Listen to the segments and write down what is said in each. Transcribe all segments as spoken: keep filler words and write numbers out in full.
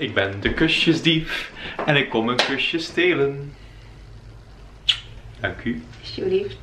ik ben de kusjesdief en ik kom een kusje stelen. Dank u. Alsjeblieft.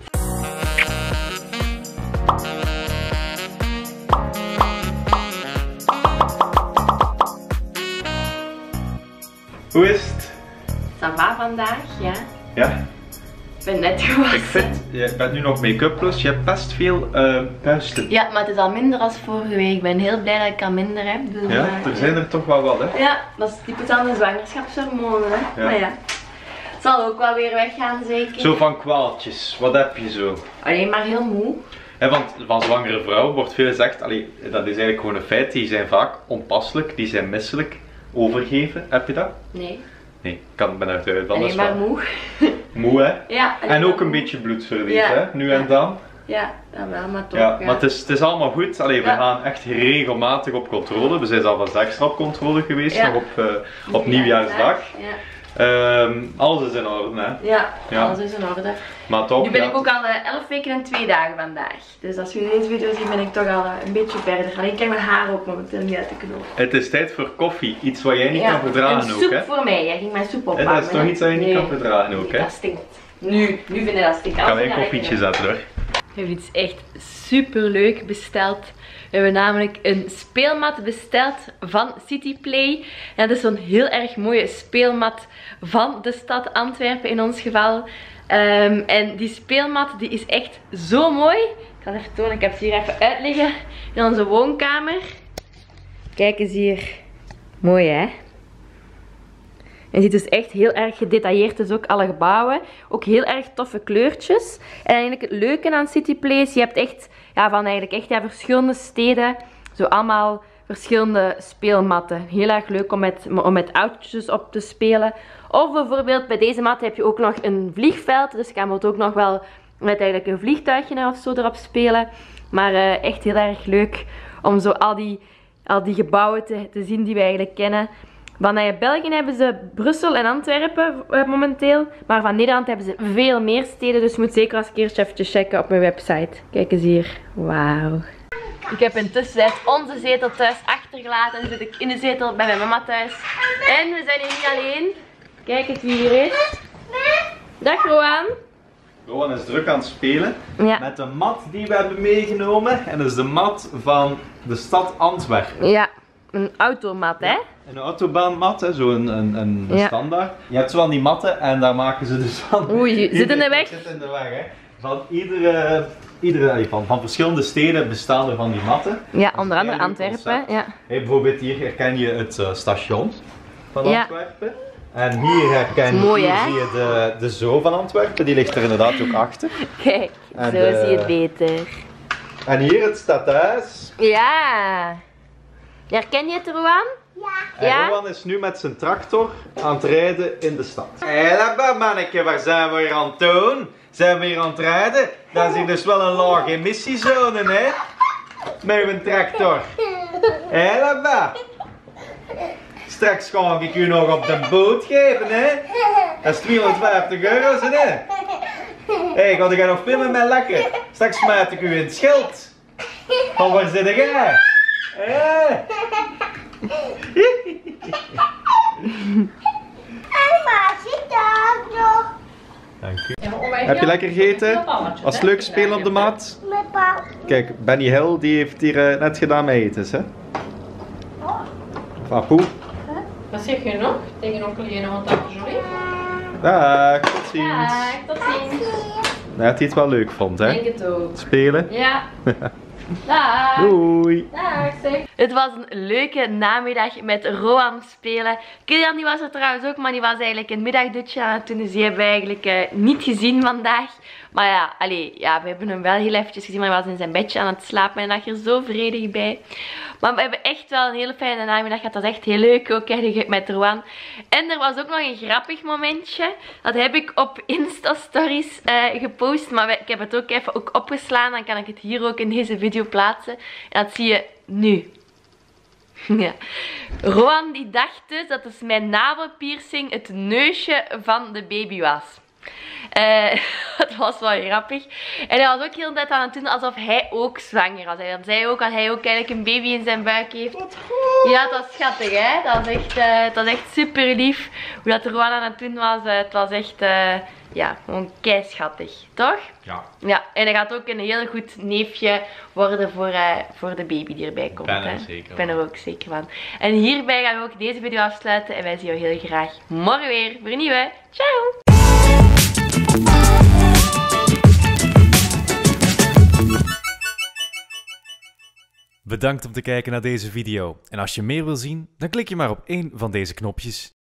Hoe is het? Ça va vandaag, ja. Ja? Ik ben net gewassen. Ik vind, je bent nu nog make-uploos, je hebt best veel uh, puisten. Ja, maar het is al minder als vorige week. Ik ben heel blij dat ik al minder heb. Dus ja, maar, er zijn er toch wel wat, hè? Ja, dat is typisch aan de zwangerschapshormonen, hè. Ja. Maar ja, het zal ook wel weer weggaan, zeker. Zo van kwaaltjes, wat heb je zo? Alleen maar heel moe. Ja, want van zwangere vrouwen wordt veel gezegd, allee, dat is eigenlijk gewoon een feit, die zijn vaak onpasselijk, die zijn misselijk, overgeven. Heb je dat? Nee. Nee, ik kan, ben eruit van. Alleen maar moe. Moe, hè? Ja. En ook een moe. beetje bloedverlies, ja. hè? Nu en dan. Ja, dat wel, maar toch. Ja, ja. maar het is, het is allemaal goed. Allee, we ja. gaan echt regelmatig op controle. We zijn zelfs extra op controle geweest, ja. nog op, uh, op nieuwjaarsdag. Ja. Um, alles is in orde, hè? Ja, ja, alles is in orde. Maar toch, nu ben ja. ik ook al uh, elf weken en twee dagen vandaag. Dus als jullie deze video zien, ben ik toch al uh, een beetje verder. Alleen ik krijg mijn haar ook momenteel niet uit de knoop. Het is tijd voor koffie. Iets wat jij niet ja, kan verdragen ook, soep hè? voor mij. Jij ging mijn soep opwarmen. Dat is toch iets dat je niet nee. kan verdragen ook, hè? Dat stinkt. Nu, nu vind ik dat stinkt. Gaan wij een koffietje zetten, hoor. We hebben iets echt super leuk besteld. We hebben namelijk een speelmat besteld van Cityplay. En dat is zo'n heel erg mooie speelmat van de stad Antwerpen in ons geval. Um, en die speelmat die is echt zo mooi. Ik ga het even tonen, ik heb ze hier even uitliggen in onze woonkamer. Kijk eens hier. Mooi, hè? En je ziet dus echt heel erg gedetailleerd, dus ook alle gebouwen. Ook heel erg toffe kleurtjes. En eigenlijk het leuke aan Cityplay is, je hebt echt, ja, van eigenlijk echt ja, verschillende steden, zo allemaal verschillende speelmatten. Heel erg leuk om met, om met autootjes op te spelen. Of bijvoorbeeld bij deze mat heb je ook nog een vliegveld, dus je kan het ook nog wel met eigenlijk een vliegtuigje of zo erop spelen. Maar uh, echt heel erg leuk om zo al die, al die gebouwen te, te zien die we eigenlijk kennen. Van België hebben ze Brussel en Antwerpen uh, momenteel. Maar van Nederland hebben ze veel meer steden. Dus je moet zeker als een keertje even checken op mijn website. Kijk eens hier. Wauw. Ik heb intussen onze zetel thuis achtergelaten. Nu zit ik in de zetel bij mijn mama thuis. En we zijn hier niet alleen. Kijk eens wie hier is. Dag Roan. Roan is druk aan het spelen ja. met de mat die we hebben meegenomen. En dat is de mat van de stad Antwerpen. Ja, een automat, hè? Ja. Een autobaanmat, zo'n een, een, een ja. standaard. Je hebt zo aan die matten en daar maken ze dus van. Oei, zit in de weg? Zit in de weg, hè. Van iedere, iedere van, van verschillende steden bestaan er van die matten. Ja, onder andere Antwerpen. Ja. Hey, bijvoorbeeld hier herken je het uh, station van ja. Antwerpen. En hier herken je, Mooi, hier hè? zie je de, de zoo van Antwerpen, die ligt er inderdaad ook achter. Kijk, en zo de, zie je het beter. En hier het stadhuis. Ja. Herken je het, Roan? Ja. En ja? Roan is nu met zijn tractor aan het rijden in de stad. Hé, hey, manneke, waar zijn we hier aan het doen? Zijn we hier aan het rijden? Dat is hier dus wel een lage emissiezone, hè? Met een tractor. Hé, hey, straks ga ik u nog op de boot geven, hè? Dat is tweehonderdvijftig euro's, hè? Hé, hey, ga jij nog filmen met lekker? Straks smijt ik u in het schild. Van waar zit jij? Hé! Mama, zit daar nog? Dank u. Heb je lekker gegeten? Was het leuk spelen op de mat? Met pa. Kijk, Benny Hill die heeft hier uh, net gedaan met eten, hè? Papoe. Wat zeg je nog? Tegen onkel Jeno en tante Jolie? Dag, tot ziens. Dag, tot ziens. Dat hij het wel leuk vond, hè? Denk het ook. Spelen. Ja. Dag. Doei. Dag, zeg. Het was een leuke namiddag met Roan spelen. Kilian die was er trouwens ook, maar die was eigenlijk een middagdutje aan het doen. Dus die hebben we eigenlijk uh, niet gezien vandaag. Maar ja, allee, ja, we hebben hem wel heel eventjes gezien, maar hij was in zijn bedje aan het slapen en lag er zo vredig bij. Maar we hebben echt wel een hele fijne namiddag gehad. Dat was echt heel leuk ook hè, met Roan. En er was ook nog een grappig momentje. Dat heb ik op Insta-stories uh, gepost. Maar ik heb het ook even ook opgeslaan. Dan kan ik het hier ook in deze video plaatsen. En dat zie je nu. Ja. Roan die dacht dus dat dus mijn navelpiercing het neusje van de baby was. Uh, het was wel grappig. En hij was ook heel de tijd aan het doen alsof hij ook zwanger was. Hij zei ook dat hij ook eigenlijk een baby in zijn buik heeft. Wat goed. Ja, dat is schattig, hè. Dat is echt, uh, dat is echt super lief. Hoe dat er gewoon aan het doen was. Uh, het was echt, uh, ja, gewoon keischattig. Toch? Ja. Ja, en hij gaat ook een heel goed neefje worden voor, uh, voor de baby die erbij komt. Ben er hè. zeker Ik ben er ook zeker van. En hierbij gaan we ook deze video afsluiten. En wij zien jou heel graag morgen weer voor een nieuwe. Ciao! Bedankt om te kijken naar deze video. En als je meer wil zien, dan klik je maar op één van deze knopjes.